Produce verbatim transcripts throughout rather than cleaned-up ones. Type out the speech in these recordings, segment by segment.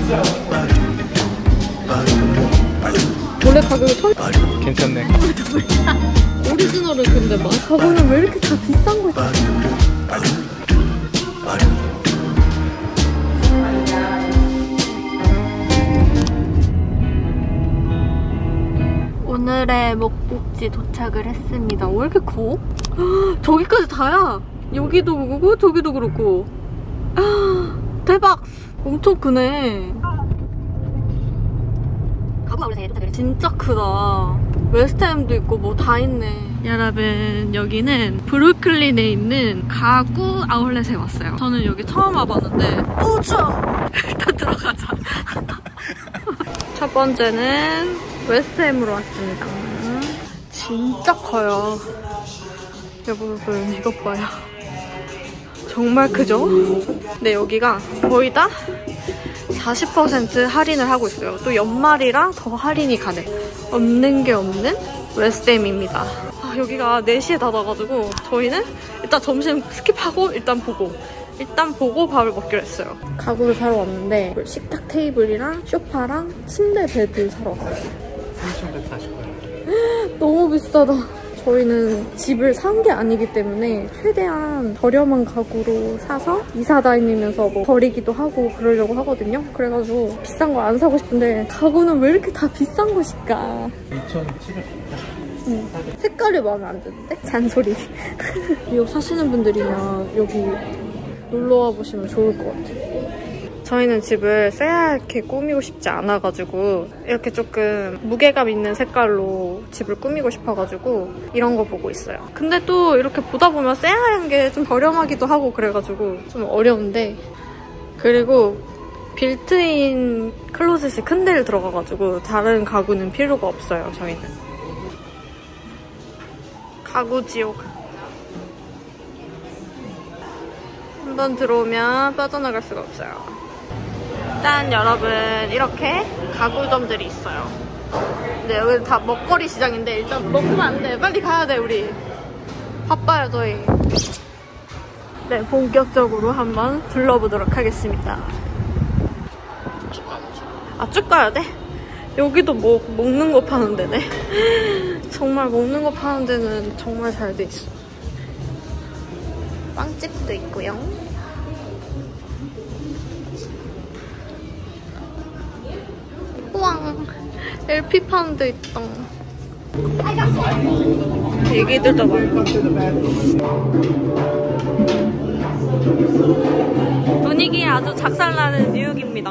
원래 가격이 천... 괜찮네. 오리지널은 근데 막 가격은 왜 이렇게 다 비싼 거지? 오늘의 목적지 도착을 했습니다. 왜 이렇게 커? 저기까지 다야! 여기도 그렇고 저기도 그렇고. 대박! 엄청 크네. 진짜 크다. 웨스트햄도 있고 뭐 다 있네. 여러분, 여기는 브루클린에 있는 가구 아울렛에 왔어요. 저는 여기 처음 와봤는데 오 추워! 일단 들어가자. 첫 번째는 웨스트햄으로 왔습니다. 진짜 커요. 여러분, 이것 봐요. 정말 크죠? 근데 여기가 거의 다 사십 퍼센트 할인을 하고 있어요. 또 연말이라 더 할인이 가능. 없는 게 없는 웨스트햄입니다. 아, 여기가 네 시에 닫아가지고 저희는 일단 점심 스킵하고 일단 보고 일단 보고 밥을 먹기로 했어요. 가구를 사러 왔는데 식탁 테이블이랑 소파랑 침대 베드 사러 왔어요. 삼천백사십 원. 너무 비싸다. 저희는 집을 산 게 아니기 때문에 최대한 저렴한 가구로 사서 이사 다니면서 뭐 버리기도 하고 그러려고 하거든요. 그래가지고 비싼 거 안 사고 싶은데 가구는 왜 이렇게 다 비싼 것일까? 이천칠백원. 응. 색깔이 마음에 안 드는데? 잔소리. 이거 사시는 분들이면 여기 놀러와 보시면 좋을 것 같아요. 저희는 집을 새하얗게 꾸미고 싶지 않아가지고 이렇게 조금 무게감 있는 색깔로 집을 꾸미고 싶어가지고 이런 거 보고 있어요. 근데 또 이렇게 보다 보면 새하얀 게 좀 저렴하기도 하고 그래가지고 좀 어려운데, 그리고 빌트인 클로젯이 큰 데를 들어가가지고 다른 가구는 필요가 없어요. 저희는 가구 지옥. 한번 들어오면 빠져나갈 수가 없어요. 일단 여러분, 이렇게 가구점들이 있어요. 근데 여기는 다 먹거리 시장인데 일단 먹으면 안 돼. 빨리 가야 돼, 우리. 바빠요, 저희. 네, 본격적으로 한번 둘러보도록 하겠습니다. 아, 쭉 가야 돼? 여기도 뭐 먹는 거 파는 데네. 정말 먹는 거 파는 데는 정말 잘 돼 있어. 빵집도 있고요. 우와, 엘피 파는 데 있다. 얘기들도 많고. 분위기 아주 작살나는 뉴욕입니다.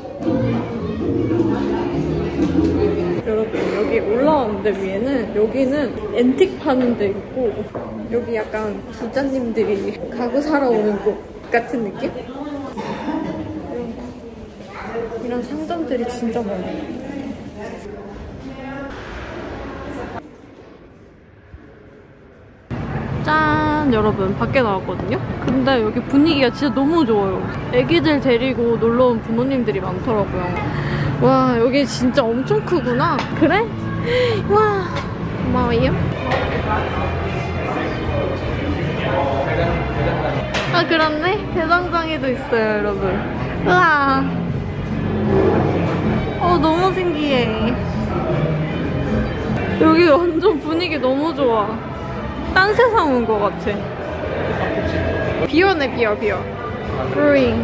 여러분, 여기 올라오는데 위에는, 여기는 앤틱 파는 데 있고, 여기 약간 부자님들이 가구 사러 오는 곳 같은 느낌? 이런 상점들이 진짜 많아요. 짠! 여러분, 밖에 나왔거든요? 근데 여기 분위기가 진짜 너무 좋아요. 애기들 데리고 놀러온 부모님들이 많더라고요. 와, 여기 진짜 엄청 크구나. 그래? 와, 고마워요. 아, 그렇네? 대장장이도 있어요, 여러분. 우와. 어, 너무 신기해. 여기 완전 분위기 너무 좋아. 딴 세상 온 것 같아. 비어네, 비어, 비어. 브루잉.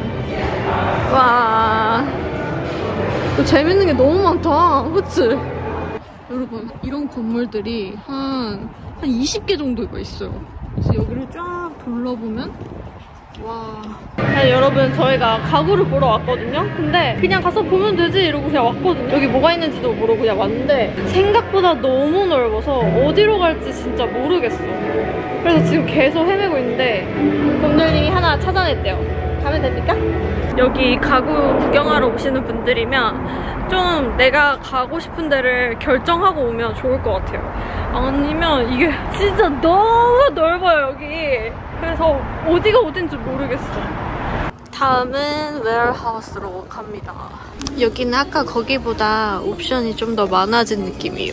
와. 재밌는 게 너무 많다. 그치? 여러분, 이런 건물들이 한, 한 이십 개 정도가 있어요. 그래서 여기를 쫙 둘러보면, 와. 아니, 여러분, 저희가 가구를 보러 왔거든요? 근데 그냥 가서 보면 되지 이러고 그냥 왔거든요. 여기 뭐가 있는지도 모르고 그냥 왔는데 생각보다 너무 넓어서 어디로 갈지 진짜 모르겠어. 그래서 지금 계속 헤매고 있는데 곰돌님이 하나 찾아냈대요. 가면 됩니까? 여기 가구 구경하러 오시는 분들이면 좀 내가 가고 싶은 데를 결정하고 오면 좋을 것 같아요. 아니면 이게 진짜 너무 넓어요, 여기. 그래서 어디가 어딘지 모르겠어. 다음은 웨어하우스로 갑니다. 여기는 아까 거기보다 옵션이 좀 더 많아진 느낌이에요.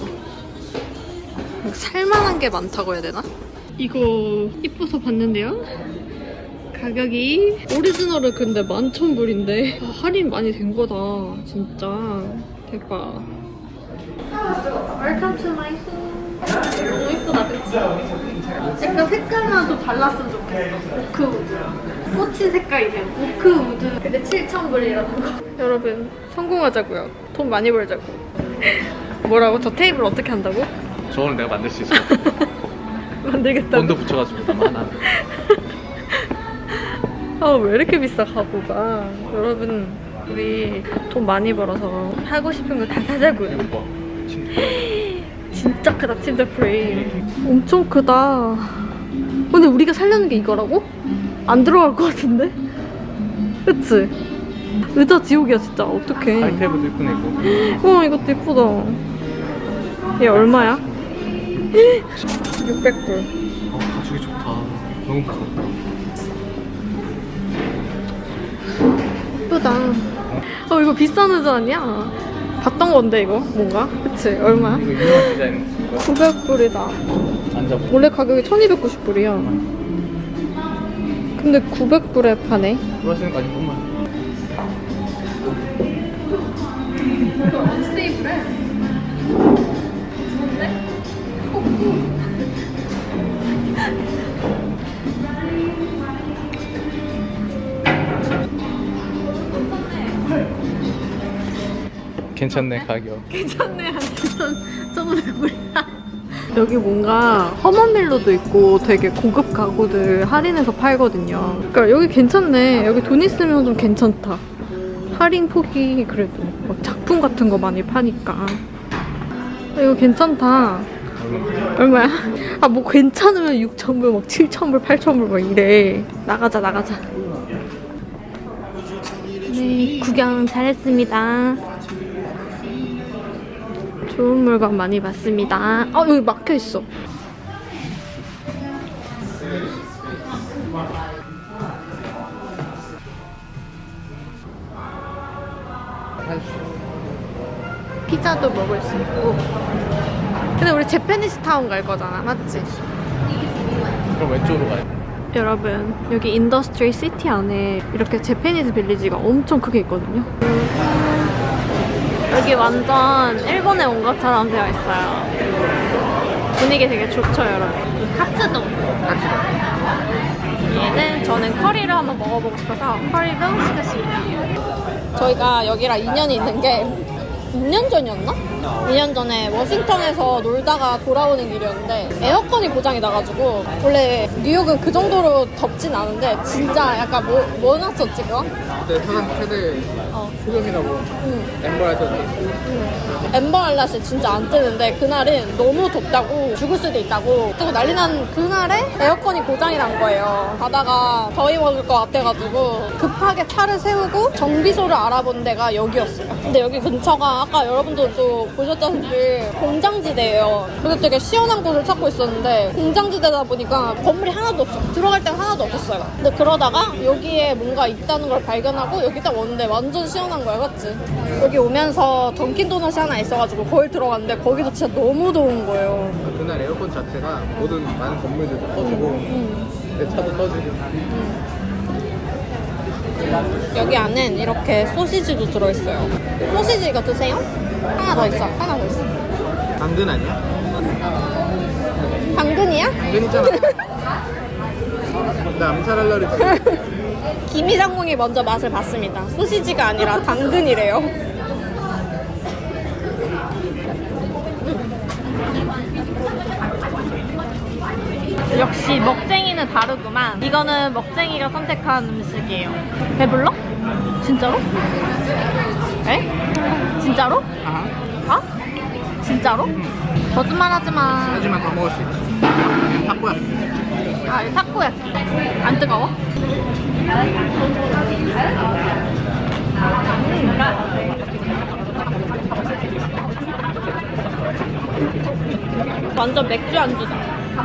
살만한 게 많다고 해야 되나? 이거 이뻐서 봤는데요? 가격이 오리지널은 근데 만천불인데 아, 할인 많이 된 거다. 진짜 대박. Welcome to my home. 너무 예쁘다, 그치? 약간 색깔만 좀 달랐으면 좋겠어. 오크우드. 꽃이 색깔이면 오크우드. 근데 칠천불이라는 거. 여러분, 성공하자고요. 돈 많이 벌자고. 뭐라고? 저 테이블 어떻게 한다고? 저거는 내가 만들 수 있어. 만들겠다고? 본드 붙여가지고 하나. 아, 왜 이렇게 비싸, 가구가. 여러분, 우리 돈 많이 벌어서 하고 싶은 거 다 사자고요. 진짜 크다, 침대 프레임. 엄청 크다. 근데 우리가 살려는 게 이거라고? 안 들어갈 것 같은데? 그치? 의자 지옥이야, 진짜. 어떡해. 하이테이블도 이쁘네, 이거. 어, 이것도 이쁘다. 얘 얼마야? 육백 불. 어, 가죽이 좋다. 너무 무겁다. 예쁘다. 어, 이거 비싼 의자 아니야? 봤던 건데, 이거? 뭔가? 그치? 얼마야? 이거 유명한 디자인. 구백 불이다. 앉아봐. 원래 가격이 천이백구십 불이야. 근데 구백 불에 파네. 그러시는 거 아니구만. 이거 언세이브래. 좋은데? 괜찮네, 가격. 괜찮네. 한 천오백 불이야. 여기 뭔가 험한 밀로도 있고 되게 고급 가구들 할인해서 팔거든요. 그러니까 여기 괜찮네. 여기 돈 있으면 좀 괜찮다. 할인 폭이 그래도 막 작품 같은 거 많이 파니까. 이거 괜찮다. 얼마야? 아, 뭐 괜찮으면 육천 불, 막 칠천 불, 팔천 불 막 이래. 나가자, 나가자. 네, 구경 잘했습니다. 좋은 물건 많이 봤습니다. 아, 여기 막혀있어. 피자도 먹을 수 있고. 근데 우리 재패니스 타운 갈 거잖아, 맞지? 그럼 왼쪽으로 가요. 여러분, 여기 인더스트리 시티 안에 이렇게 재패니스 빌리지가 엄청 크게 있거든요. 여기 완전 일본에 온 것처럼 되어 있어요. 분위기 되게 좋죠, 여러분. 카츠동. 얘는 저는 커리를 한번 먹어보고 싶어서 커리도 시켰습니다. 저희가 여기랑 인연이 있는 게 이 년 전이었나? 이 년 전에 워싱턴에서 놀다가 돌아오는 길이었는데 에어컨이 고장이 나가지고, 원래 뉴욕은 그 정도로 덥진 않은데 진짜 약간 뭐, 뭐 났었지 그거? 그때 사상 최대 어. 소금이라고 응. 엠버라이트였는데 응. 엠버 알랏이 진짜 안 뜨는데 그날은 너무 덥다고 죽을 수도 있다고 뜨고 난리 난 그날에 에어컨이 고장이 난 거예요. 가다가 더위 먹을 것 같아가지고 급하게 차를 세우고 정비소를 알아본 데가 여기였어요. 근데 여기 근처가 아까 여러분들도 보셨다시피 공장지대예요. 그래서 되게 시원한 곳을 찾고 있었는데 공장지대다 보니까 건물이 하나도 없어. 들어갈 데가 하나도 없었어요. 근데 그러다가 여기에 뭔가 있다는 걸 발견하고 여기 딱 왔는데 완전 시원한 거야, 맞지? 여기 오면서 던킨도넛이 하나 있어가지고 거기 들어갔는데 거기도 진짜 너무 더운 거예요. 그날 에어컨 자체가 모든 많은 건물들도 터지고 응. 내 차도 터지고. 여기 안엔 이렇게 소시지도 들어있어요. 소시지 이거 드세요? 하나 더 있어. 하나 더 있어. 당근 아니야? 당근이야? 당근이잖아. 나 암살하려고 했잖아. 김이장군이 먼저 맛을 봤습니다. 소시지가 아니라 당근이래요. 역시 먹쟁이는 다르구만. 이거는 먹쟁이가 선택한 음식이에요. 배불러? 진짜로? 에? 진짜로? 아? 아? 진짜로? 응. 거짓말 하지 마. 하지만 더 먹을 수 있지. 타코야. 아, 이 타코야키. 안 뜨거워? 완전 맥주 안주다.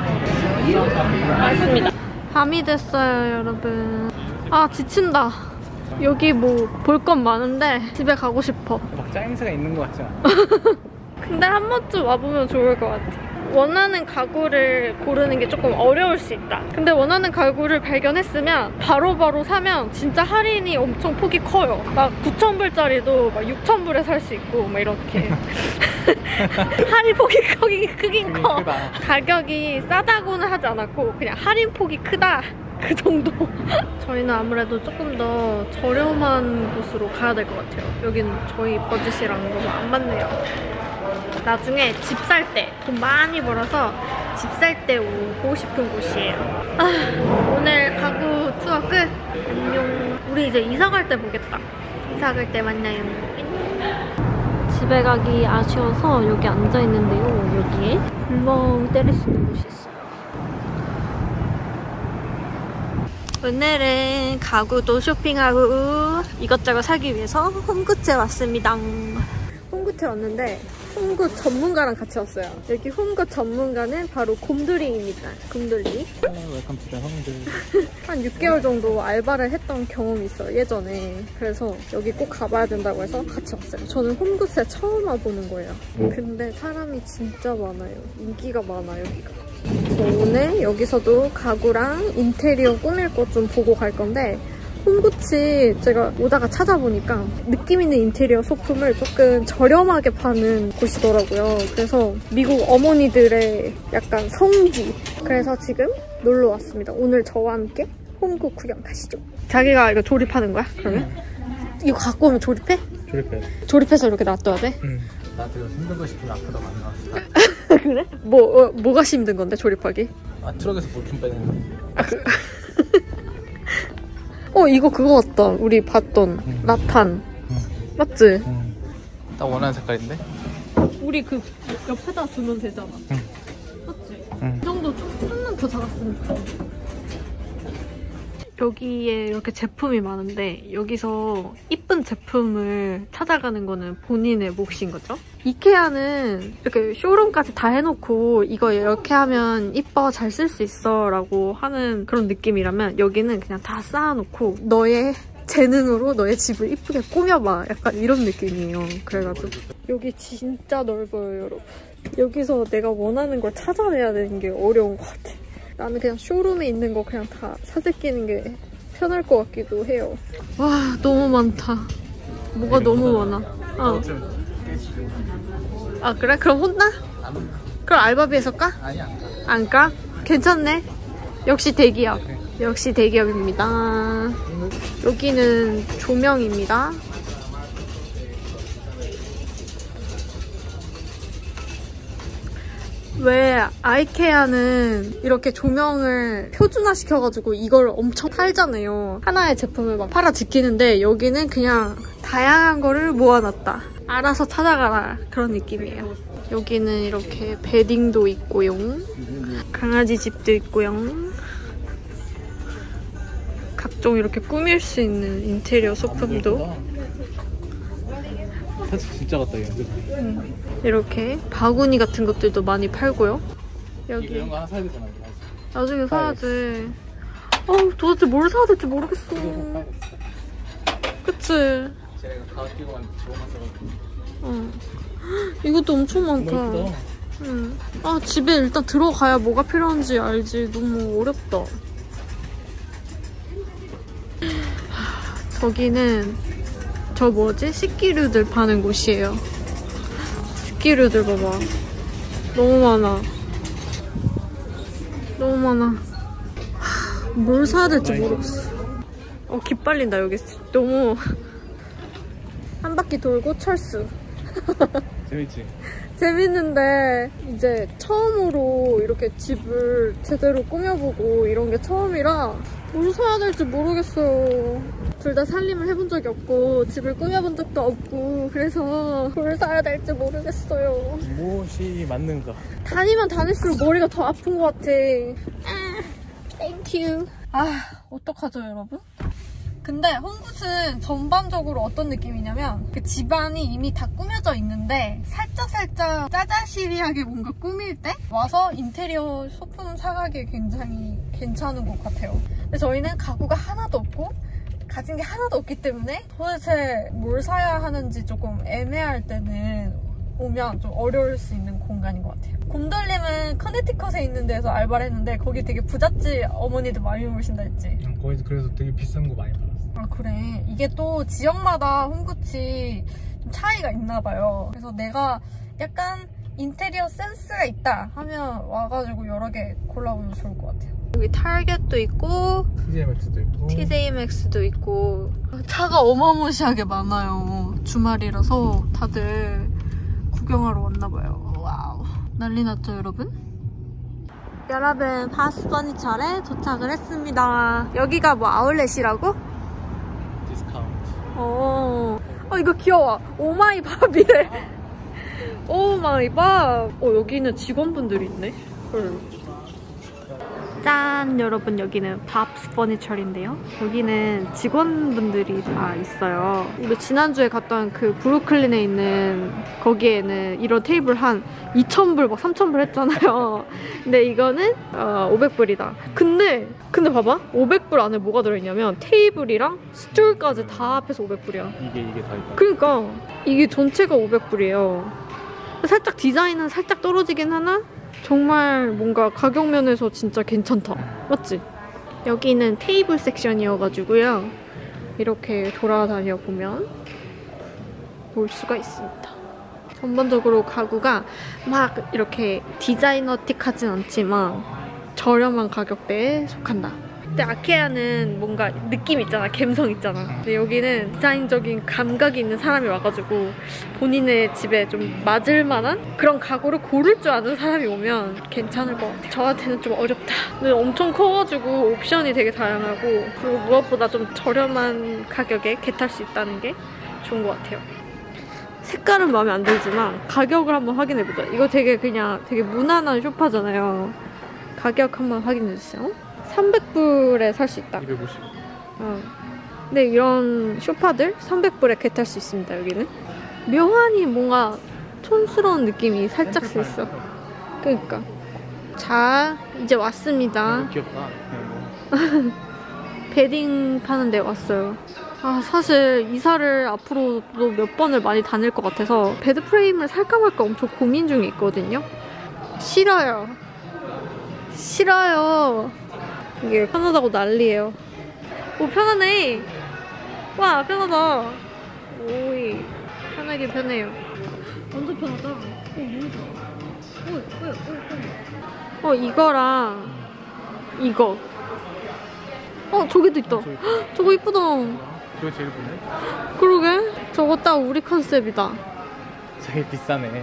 맛있습니다. 밤이 됐어요, 여러분. 아, 지친다. 여기 뭐 볼 건 많은데 집에 가고 싶어. 막 짜임새가 있는 것 같지 않아? 근데 한 번쯤 와보면 좋을 것 같아. 원하는 가구를 고르는 게 조금 어려울 수 있다. 근데 원하는 가구를 발견했으면 바로바로 바로 사면 진짜 할인이 엄청 폭이 커요. 막 구천 불짜리도 막 육천 불에 살 수 있고 막 이렇게. 할인 폭이 크긴, 크긴 커. 크다. 가격이 싸다고는 하지 않았고 그냥 할인 폭이 크다. 그 정도. 저희는 아무래도 조금 더 저렴한 곳으로 가야 될 것 같아요. 여긴 저희 버짓이랑 너무 안 맞네요. 나중에 집 살 때 돈 많이 벌어서 집 살 때 오고 싶은 곳이에요. 아, 오늘 가구 투어 끝. 안녕. 우리 이제 이사 갈 때 보겠다. 이사 갈 때 만나요. 안녕. 집에 가기 아쉬워서 여기 앉아 있는데요. 여기에 불멍 때릴 수 있는 곳이 있어요. 오늘은 가구도 쇼핑하고 이것저것 사기 위해서 홈굿에 왔습니다. 홈굿에 왔는데 홈굿 전문가랑 같이 왔어요. 여기 홈굿 전문가는 바로 곰돌이입니다. 곰돌이. 웰컴 투 더 홈들. 한 육 개월 정도 알바를 했던 경험이 있어요, 예전에. 그래서 여기 꼭 가봐야 된다고 해서 같이 왔어요. 저는 홈굿에 처음 와보는 거예요. 근데 사람이 진짜 많아요. 인기가 많아, 여기가. 그래서 오늘 여기서도 가구랑 인테리어 꾸밀 것 좀 보고 갈 건데 홈굿이 제가 오다가 찾아보니까 느낌 있는 인테리어 소품을 조금 저렴하게 파는 곳이더라고요. 그래서 미국 어머니들의 약간 성지. 그래서 지금 놀러 왔습니다. 오늘 저와 함께 홈굿 구경 가시죠. 자기가 이거 조립하는 거야? 그러면? 응. 이거 갖고 오면 조립해? 조립해. 조립해서 이렇게 놔둬야 돼? 응. 나도 힘든 거 싶으면 아프다고 안 나왔어. 그래? 뭐, 어, 뭐가 힘든 건데, 조립하기? 아, 트럭에서 볼품 빼는 거. 아, 그... 어, 이거 그거 같다. 우리 봤던 응. 라탄. 응. 맞지? 응. 딱 원하는 색깔인데? 우리 그 옆에다 두면 되잖아. 응. 맞지? 응. 이 정도 조금만 더 작았으면 좋겠어. 여기에 이렇게 제품이 많은데 여기서 이쁜 제품을 찾아가는 거는 본인의 몫인 거죠. 이케아는 이렇게 쇼룸까지 다 해놓고 이거 이렇게 하면 이뻐, 잘 쓸 수 있어 라고 하는 그런 느낌이라면 여기는 그냥 다 쌓아놓고 너의 재능으로 너의 집을 이쁘게 꾸며봐, 약간 이런 느낌이에요. 그래가지고 여기 진짜 넓어요, 여러분. 여기서 내가 원하는 걸 찾아내야 되는 게 어려운 것 같아. 나는 그냥 쇼룸에 있는 거 그냥 다 사재끼는 게 편할 것 같기도 해요. 와, 너무 많다. 뭐가 너무 많아. 어. 아, 그래? 그럼 혼나? 안 혼나. 그럼 알바비에서 까? 아니, 안 가. 안 까? 괜찮네. 역시 대기업. 역시 대기업입니다. 여기는 조명입니다. 왜 아이케아는 이렇게 조명을 표준화시켜가지고 이걸 엄청 팔잖아요. 하나의 제품을 막 팔아 지키는데 여기는 그냥 다양한 거를 모아놨다. 알아서 찾아가라, 그런 느낌이에요. 여기는 이렇게 베딩도 있고요. 강아지 집도 있고요. 각종 이렇게 꾸밀 수 있는 인테리어 소품도. 사실 진짜 같다, 이거. 응. 이렇게 바구니 같은 것들도 많이 팔고요. 여기 이런 거 하나 사야 되잖아. 나중에 사야지. 어우, 도대체 뭘 사야 될지 모르겠어. 그치? 쟤네가 가격 끼고 왔는데 저거만 사가지고. 어. 이것도 엄청 많다. 너무 응. 아, 집에 일단 들어가야 뭐가 필요한지 알지. 너무 어렵다. 저기는 저 뭐지? 식기류들 파는 곳이에요. 식기류들 봐봐. 너무 많아. 너무 많아. 하, 뭘 사야 될지 모르겠어. 어, 기빨린다, 여기. 너무. 한 바퀴 돌고 철수. 재밌지? 재밌는데 이제 처음으로 이렇게 집을 제대로 꾸며보고 이런 게 처음이라 뭘 사야 될지 모르겠어요. 둘 다 살림을 해본 적이 없고 집을 꾸며본 적도 없고 그래서 뭘 사야 될지 모르겠어요. 무엇이 맞는가? 다니면 다닐수록 머리가 더 아픈 것 같아. 아, 땡큐. 아, 어떡하죠, 여러분? 근데 홈굿은 전반적으로 어떤 느낌이냐면 그 집안이 이미 다 꾸며져 있는데 살짝살짝 짜자시리하게 뭔가 꾸밀 때 와서 인테리어 소품 사가기에 굉장히 괜찮은 것 같아요. 근데 저희는 가구가 하나도 없고 가진 게 하나도 없기 때문에 도대체 뭘 사야 하는지 조금 애매할 때는 오면 좀 어려울 수 있는 공간인 것 같아요. 곰돌림은 커네티컷에 있는 데서 알바를 했는데 거기 되게 부잣집 어머니들 많이 오신다 했지? 응, 거기서 그래서 되게 비싼 거 많이 받았어. 아 그래. 이게 또 지역마다 홈굿이 좀 차이가 있나 봐요. 그래서 내가 약간 인테리어 센스가 있다 하면 와가지고 여러 개 골라보면 좋을 것 같아요. 여기 타겟도 있고 티제이맥스도 있고 티제이맥스도 있고 차가 어마무시하게 많아요. 주말이라서 다들 구경하러 왔나봐요. 와우, 난리 났죠 여러분? 여러분, 바스 퍼니처에 도착을 했습니다. 여기가 뭐 아울렛이라고? 디스카운트. 어, 어 이거 귀여워. 오마이밥이래. 오마이밥. 어, 여기는 직원분들이 있네. 헐. 짠! 여러분, 여기는 밥스 퍼니처인데요. 여기는 직원분들이 다 있어요. 우리 지난주에 갔던 그 브루클린에 있는 거기에는 이런 테이블 한 이천 불, 막 삼천 불 했잖아요. 근데 이거는 어, 오백 불이다. 근데 근데 봐봐. 오백 불 안에 뭐가 들어있냐면 테이블이랑 스툴까지 다 합해서 오백 불이야. 이게 이게 다 있다. 그러니까 이게 전체가 오백 불이에요. 살짝 디자인은 살짝 떨어지긴 하나? 정말 뭔가 가격 면에서 진짜 괜찮다. 맞지? 여기는 테이블 섹션이어가지고요. 이렇게 돌아다녀 보면 볼 수가 있습니다. 전반적으로 가구가 막 이렇게 디자이너틱하진 않지만 저렴한 가격대에 속한다. 근데 아케아는 뭔가 느낌 있잖아. 감성 있잖아. 근데 여기는 디자인적인 감각이 있는 사람이 와가지고 본인의 집에 좀 맞을 만한 그런 가구를 고를 줄 아는 사람이 오면 괜찮을 것 같아. 저한테는 좀 어렵다. 근데 엄청 커가지고 옵션이 되게 다양하고 그리고 무엇보다 좀 저렴한 가격에 겟할 수 있다는 게 좋은 것 같아요. 색깔은 마음에 안 들지만 가격을 한번 확인해보자. 이거 되게 그냥 되게 무난한 소파잖아요. 가격 한번 확인해주세요. 삼백 불에 살 수 있다. 이백오십. 어. 근데 이런 소파들 삼백 불에 겟할 수 있습니다. 여기는 묘하니 뭔가 촌스러운 느낌이 살짝 있어. 그러니까 자, 이제 왔습니다. 어, 귀엽다. 베딩 파는 데 왔어요. 아, 사실 이사를 앞으로도 몇 번을 많이 다닐 것 같아서 베드 프레임을 살까 말까 엄청 고민 중에 있거든요. 싫어요. 싫어요. 이게 편하다고 난리예요. 오, 편하네. 와, 편하다. 오이, 편하긴 편해요. 완전 편하다. 오, 너무 좋아. 오, 오, 오, 오. 어, 이거랑 이거. 어, 저기도 있다. 저기. 헉, 저거 이쁘다. 그거 제일 보네. 그러게. 저거 딱 우리 컨셉이다. 되게 비싸네.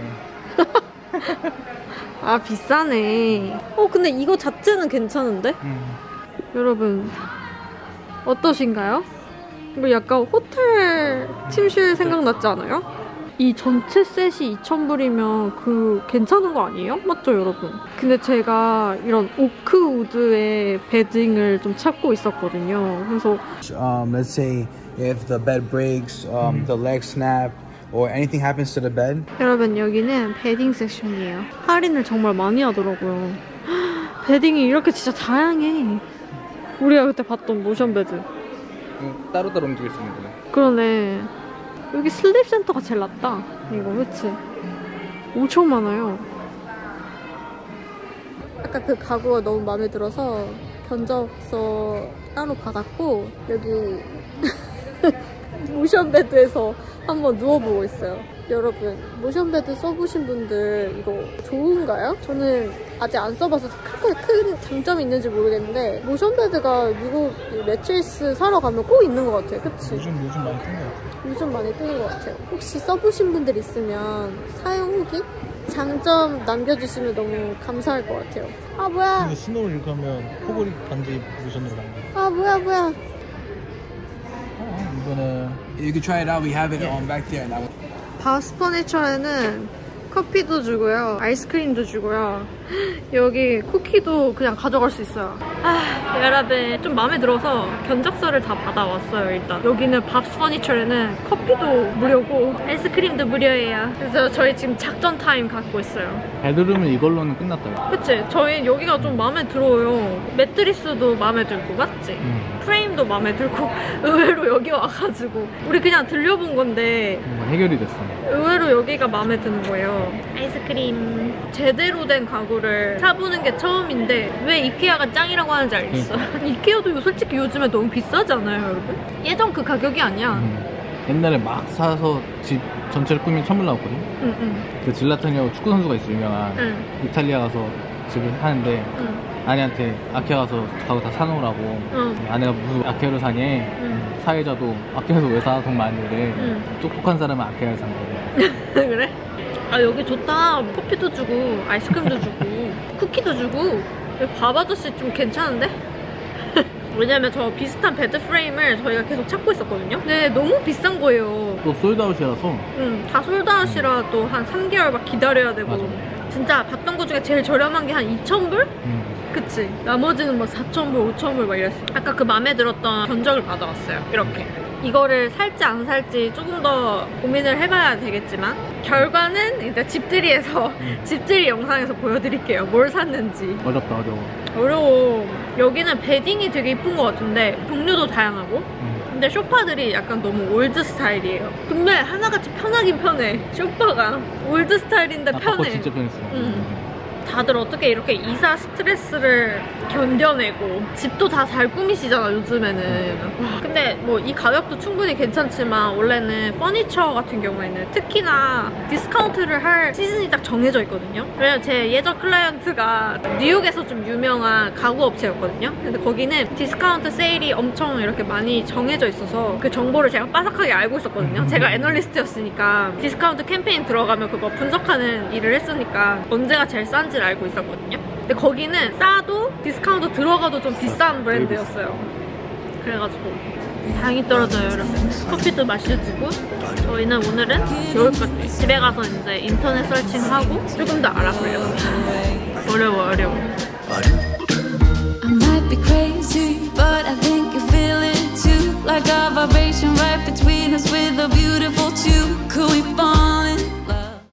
아, 비싸네. 어, 근데 이거 자체는 괜찮은데? 음. 여러분, 어떠신가요? 이거 약간 호텔 침실 생각났지 않아요? 이 전체 셋이 이천 불이면 그 괜찮은 거 아니에요? 맞죠, 여러분? 근데 제가 이런 오크우드의 베딩을 좀 찾고 있었거든요. 그래서 Um, let's say if the bed breaks, um, the leg snap, or anything happens to the bed. 여러분, 여기는 베딩 섹션이에요. 할인을 정말 많이 하더라고요. 베딩이 이렇게 진짜 다양해. 우리가 그때 봤던 모션 베드. 음, 따로따로 움직일 수 있는 거네. 그러네. 여기 슬립 센터가 제일 낫다. 이거 그치? 엄청 많아요. 아까 그 가구가 너무 마음에 들어서 견적서 따로 받았고 여기 모션 베드에서 한번 누워보고 있어요. 여러분, 모션 베드 써보신 분들 이거 좋은가요? 저는 아직 안 써봐서 크게 큰 장점이 있는지 모르겠는데 모션 베드가 미국 매트리스 사러 가면 꼭 있는 것 같아요. 그치? 요즘 요즘 많이 뜨는 것 같아. 요즘 많이 뜨는 것 같아요. 혹시 써보신 분들 있으면 사용 후기? 장점 남겨주시면 너무 감사할 것 같아요. 아 뭐야? 근데 스노우를 이렇게 하면 코골이 반지 모션으로 가는 거. 아 뭐야 뭐야? 이거는 You can try it out. We have it on back there. Now. 바스 퍼니처에는 커피도 주고요, 아이스크림도 주고요, 여기 쿠키도 그냥 가져갈 수 있어요. 아, 여러분, 좀 마음에 들어서 견적서를 다 받아왔어요. 일단 여기는 밥스 퍼니처에는 커피도 무료고 아이스크림도 무료예요. 그래서 저희 지금 작전 타임 갖고 있어요. 베드룸은 이걸로는 끝났다. 그치? 저희 여기가 좀 마음에 들어요. 매트리스도 마음에 들고, 맞지? 음. 프레임도 마음에 들고 의외로 여기 와가지고 우리 그냥 들려본 건데 뭔가 해결이 됐어. 의외로 여기가 마음에 드는 거예요. 아이스크림 제대로 된 가구를 사보는 게 처음인데 왜 이케아가 짱이라고 하는지 알겠어. 이케아도 솔직히 요즘에 너무 비싸지 않아요 여러분? 예전 그 가격이 아니야. 음. 옛날에 막 사서 집 전체를 꾸미면 천불 나왔거든. 응, 응. 그 질라타니오 축구 선수가 있어 유명한. 응. 이탈리아 가서 집을 하는데 응. 아내한테 아케아 가서 가구 다 사놓으라고. 응. 아내가 무슨 아케아를 사니? 응. 사회자도 아케아에서 왜 사? 돈 많은데. 응. 똑똑한 사람은 아케아를 산 거야. 그래? 아 여기 좋다. 커피도 주고 아이스크림도 주고 쿠키도 주고 밥 아저씨 좀 괜찮은데? 왜냐면 저 비슷한 베드 프레임을 저희가 계속 찾고 있었거든요. 근데 너무 비싼 거예요. 또 솔드아웃이라서. 응, 다 솔드아웃이라 또 한 삼 개월 막 기다려야 되고. 맞아. 진짜 봤던 거 중에 제일 저렴한 게 한 이천 불? 음. 그치? 나머지는 뭐 사천 불, 오천 불 막 이랬어. 아까 그 맘에 들었던 견적을 받아왔어요. 이렇게. 이거를 살지 안 살지 조금 더 고민을 해봐야 되겠지만 결과는 이제 집들이에서 음. 집들이 영상에서 보여드릴게요. 뭘 샀는지. 어렵다 어려워. 어려워. 여기는 베딩이 되게 이쁜 것 같은데 종류도 다양하고 음. 근데 쇼파들이 약간 너무 올드 스타일이에요. 근데 하나같이 편하긴 편해. 쇼파가 올드 스타일인데 아까 편해. 거 진짜 편했어. 음. 다들 어떻게 이렇게 이사 스트레스를 견뎌내고 집도 다 잘 꾸미시잖아 요즘에는. 와, 근데 뭐 이 가격도 충분히 괜찮지만 원래는 퍼니처 같은 경우에는 특히나 디스카운트를 할 시즌이 딱 정해져 있거든요. 그래서 제 예전 클라이언트가 뉴욕에서 좀 유명한 가구 업체였거든요. 근데 거기는 디스카운트 세일이 엄청 이렇게 많이 정해져 있어서 그 정보를 제가 빠삭하게 알고 있었거든요. 제가 애널리스트였으니까 디스카운트 캠페인 들어가면 그거 분석하는 일을 했으니까 언제가 제일 싼지 알고 있었거든요. 근데 거기는 싸도 디스카운트 들어가도 좀 비싼 브랜드였어요. 그래가지고 당이 떨어져요 여러분. 커피도 마셔주고 저희는 오늘은 겨울바지 집에 가서 이제 인터넷 서칭하고 조금 더 알아보려고. 어려워 어려워. I might be crazy, but I think you feel it too. Like a vibration right between us with a beautiful